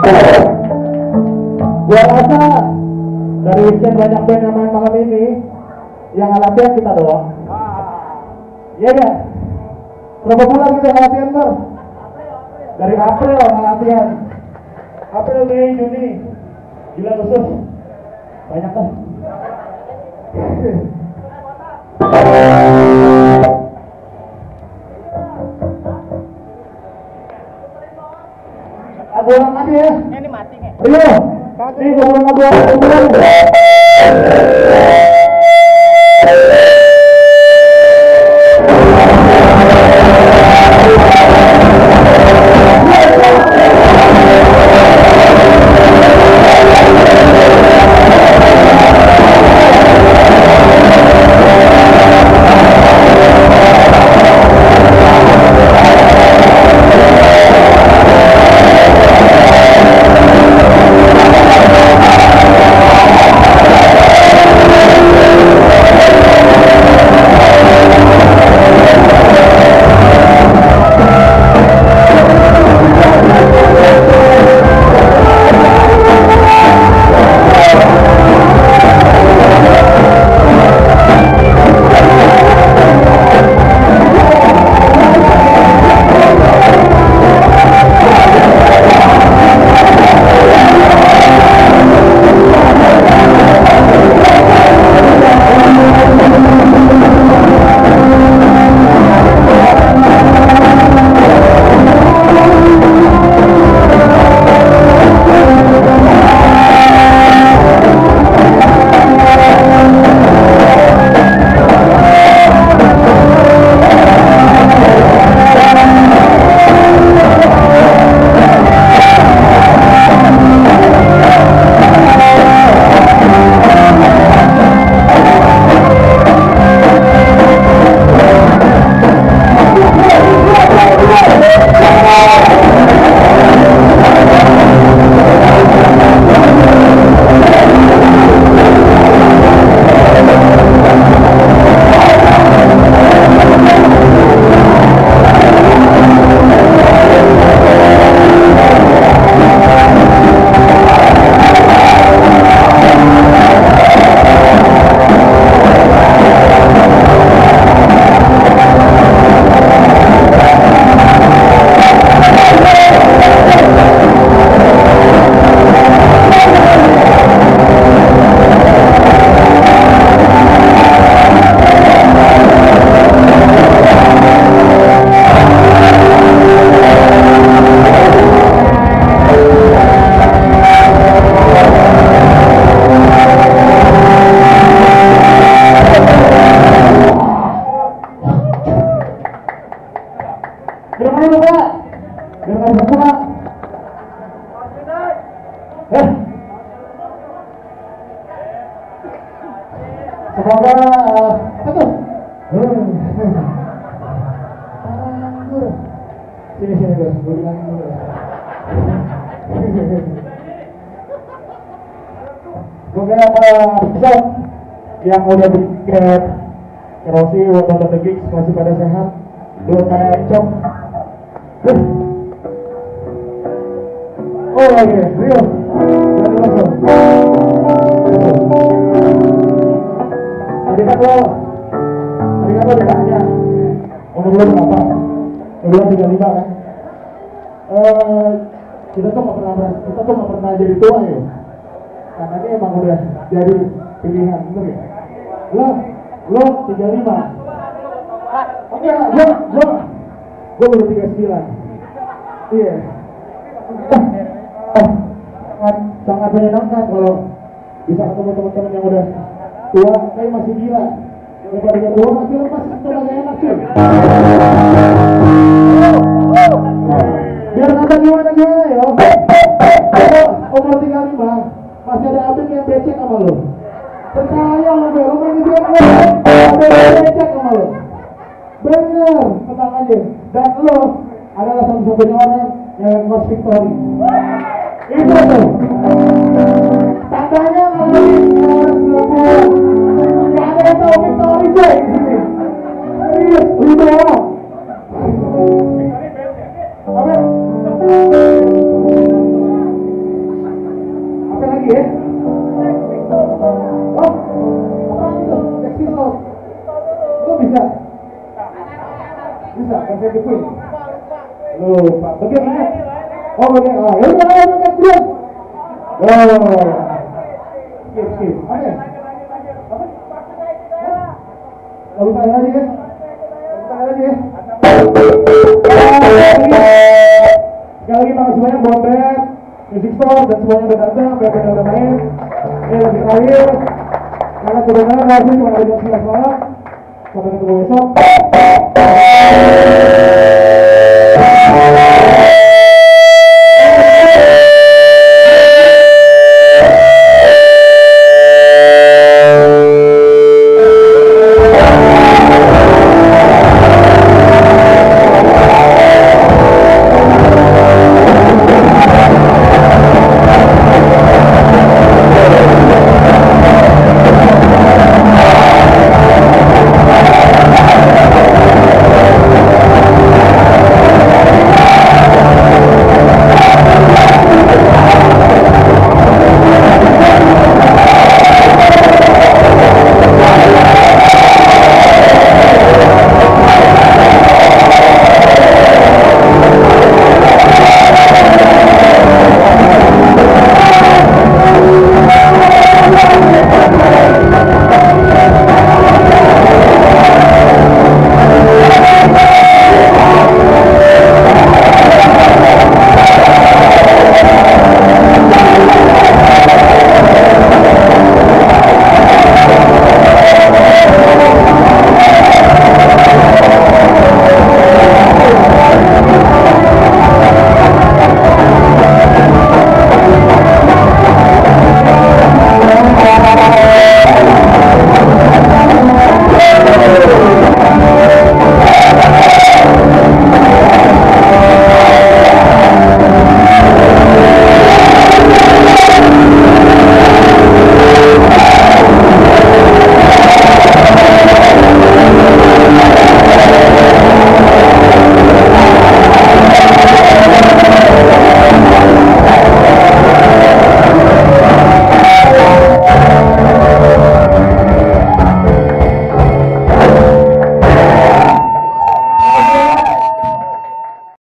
Gua rasa dari sekian banyak band yang main malam ini, yang latihan kita doang. Iya gak? Berapa bulan kita latihan Bang? Dari April latihan. April, Mei, Juni. Gila khusus. Banyak kan? Lagu orang mati ya? Ini mati nih. Ayo, ini ngomong lagu orang. Semoga sini guys, gue bilang dulu. Semoga episode yang udah tiket Kerosi Water The Gigs masih pada sehat, belum pada encok. Oh oke, Rio, jadi masuk. Tadi kan lo ditanya umur lo berapa? Lo 35 kan? Kita tuh nggak pernah jadi tua ya. Karena ini emang udah jadi pilihan, bener ya? Lo 35. Oke, gue baru 39. Iya. Sangat menyenangkan kalau bisa ketemu teman-teman yang udah tua, tapi masih gila. Daripada dia tua, masih lepas, itu lagi enak sih. Biar kata gimana ya. Umur 35, masih ada abang yang becek sama lo. Percaya lo, lo main di dia ada yang becek sama lo. Bener, tenang aja. Dan lo adalah satu-satunya orang yang ngos victory. Itu tuh tandanya ngalamin orang 90. Gak ada yang tau victory coy di sini. Serius, lu doang. Apa? lagi ya. Oh, apaan itu? Pistol. Itu bisa? Bisa, kasih ke Queen. Lupa, bagian ini. Oh, bagian, oh, ya udah, belum. Oh, skip. Oke. Apa? Lalu tanya lagi ya. Sekali lagi makasih banyak buat band, Music Store, dan semuanya udah datang, band-band udah main. Ini lagi terakhir. Karena sebenarnya lagu cuma ada jam 11 malam. Sampai ketemu besok.